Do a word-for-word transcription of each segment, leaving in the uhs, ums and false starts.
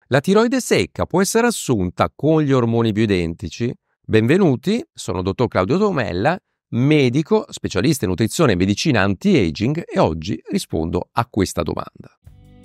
La tiroide secca può essere assunta con gli ormoni bioidentici? Benvenuti, sono dottor Claudio Tomella, medico, specialista in nutrizione e medicina anti-aging e oggi rispondo a questa domanda.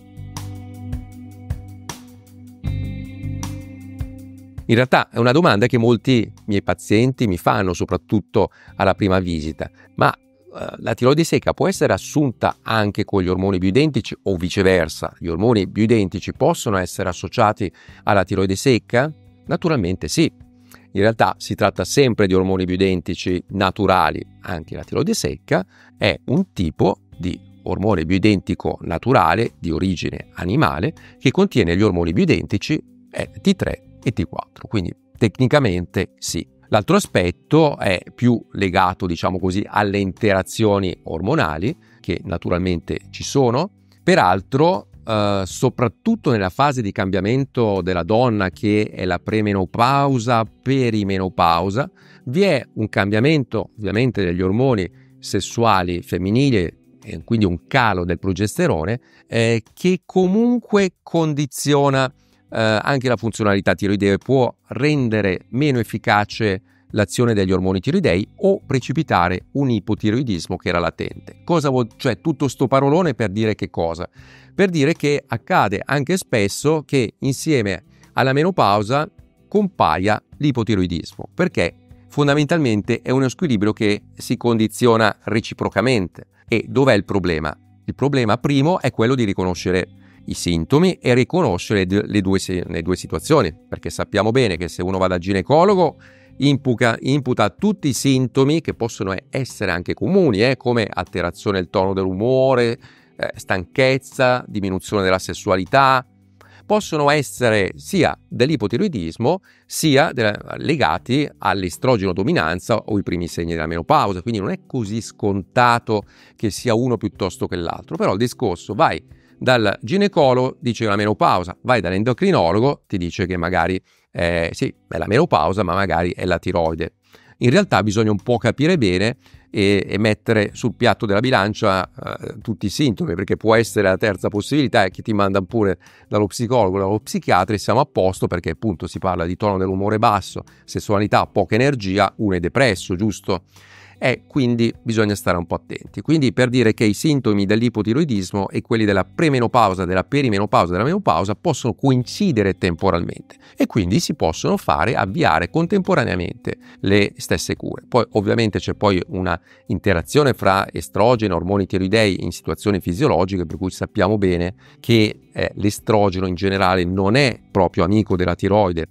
In realtà è una domanda che molti miei pazienti mi fanno, soprattutto alla prima visita, ma la tiroide secca può essere assunta anche con gli ormoni bioidentici o viceversa? Gli ormoni bioidentici possono essere associati alla tiroide secca? Naturalmente sì. In realtà si tratta sempre di ormoni bioidentici naturali. Anche la tiroide secca è un tipo di ormone bioidentico naturale di origine animale che contiene gli ormoni bioidentici T tre e T quattro, quindi tecnicamente sì. L'altro aspetto è più legato, diciamo così, alle interazioni ormonali che naturalmente ci sono. Peraltro, eh, soprattutto nella fase di cambiamento della donna che è la premenopausa, perimenopausa, vi è un cambiamento ovviamente degli ormoni sessuali femminili e quindi un calo del progesterone eh, che comunque condiziona Eh, anche la funzionalità tiroidea, può rendere meno efficace l'azione degli ormoni tiroidei o precipitare un ipotiroidismo che era latente. Cosa vuol, cioè tutto sto parolone per dire che cosa? Per dire che accade anche spesso che insieme alla menopausa compaia l'ipotiroidismo, perché fondamentalmente è uno squilibrio che si condiziona reciprocamente. E dov'è il problema? Il problema primo è quello di riconoscere i sintomi e riconoscere le due, le due situazioni, perché sappiamo bene che se uno va dal ginecologo imputa, imputa tutti i sintomi che possono essere anche comuni, eh, come alterazione del tono dell'umore, eh, stanchezza, diminuzione della sessualità, possono essere sia dell'ipotiroidismo sia de- legati all'estrogeno dominanza o i primi segni della menopausa, quindi non è così scontato che sia uno piuttosto che l'altro. Però il discorso, vai dal ginecologo, dice la menopausa, vai dall'endocrinologo, ti dice che magari eh, sì, è la menopausa, ma magari è la tiroide. In realtà bisogna un po' capire bene e, e mettere sul piatto della bilancia eh, tutti i sintomi, perché può essere la terza possibilità che ti manda pure dallo psicologo, dallo psichiatra e siamo a posto, perché appunto si parla di tono dell'umore basso, sessualità, poca energia, uno è depresso, giusto? E quindi bisogna stare un po' attenti. Quindi per dire che i sintomi dell'ipotiroidismo e quelli della premenopausa, della perimenopausa, della menopausa possono coincidere temporalmente e quindi si possono fare, avviare contemporaneamente le stesse cure. Poi ovviamente c'è poi una interazione fra estrogeno e ormoni tiroidei in situazioni fisiologiche, per cui sappiamo bene che eh, l'estrogeno in generale non è proprio amico della tiroide,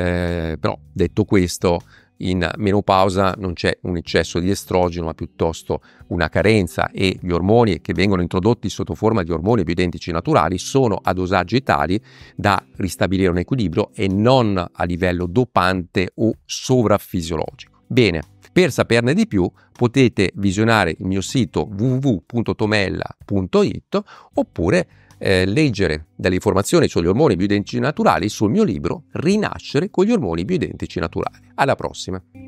eh, però detto questo, in menopausa non c'è un eccesso di estrogeno, ma piuttosto una carenza, e gli ormoni che vengono introdotti sotto forma di ormoni bioidentici naturali sono a dosaggi tali da ristabilire un equilibrio e non a livello dopante o sovraffisiologico. Bene, per saperne di più potete visionare il mio sito w w w punto tomella punto i t oppure Eh, leggere delle informazioni sugli ormoni bioidentici naturali sul mio libro Rinascere con gli ormoni bioidentici naturali. Alla prossima!